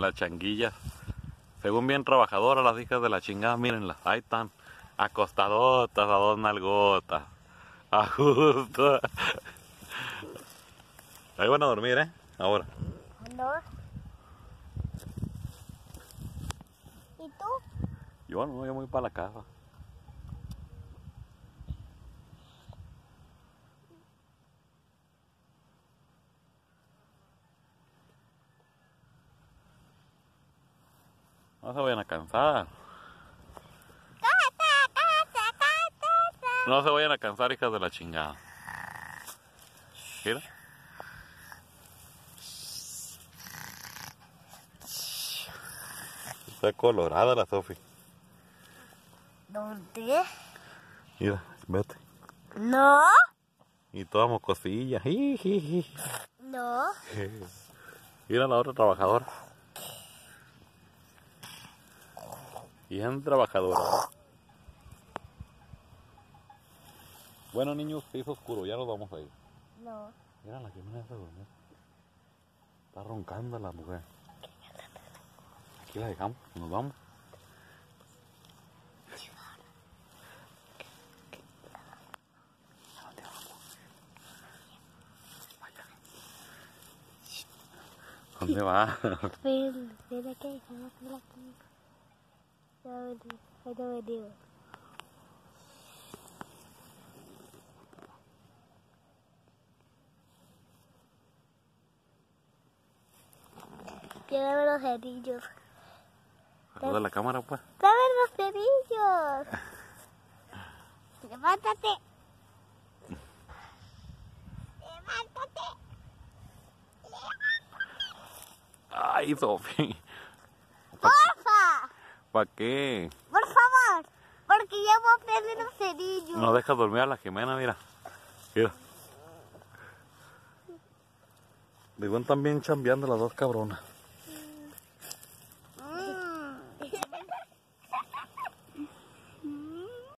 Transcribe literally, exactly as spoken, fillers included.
las changuillas. Según bien trabajadoras, las hijas de la chingada, mírenlas, ahí están, acostadotas a dos nalgotas, a justo. Ahí van a dormir, ¿eh? Ahora. No. ¿Y tú? Yo no, yo me voy para la casa. No se vayan a cansar. No se vayan a cansar, hijas de la chingada. Mira. Está colorada la Sofi. ¿Dónde? Mira, vete. No. Y toda mocosilla. No. Mira la otra trabajadora. Bien trabajadora. Bueno, niños, se hizo oscuro, ya nos vamos a ir. No. Mira la que me hace dormir. Está roncando la mujer. Aquí la dejamos, nos vamos. ¿Dónde va? Espera, espera que dejamos la cama. Ya venimos. Quiero ver los cerillos. Saluda la cámara, pues. ¡Quiero ver los cerillos! ¡Levántate! ¡Levántate! Ay, Sofi. ¡Porfa! ¿Para qué? ¡Por favor! Porque ya voy a prender los cerillos. No dejas dormir a la Jimena, mira. Mira. De igual están bien chambeando las dos cabronas.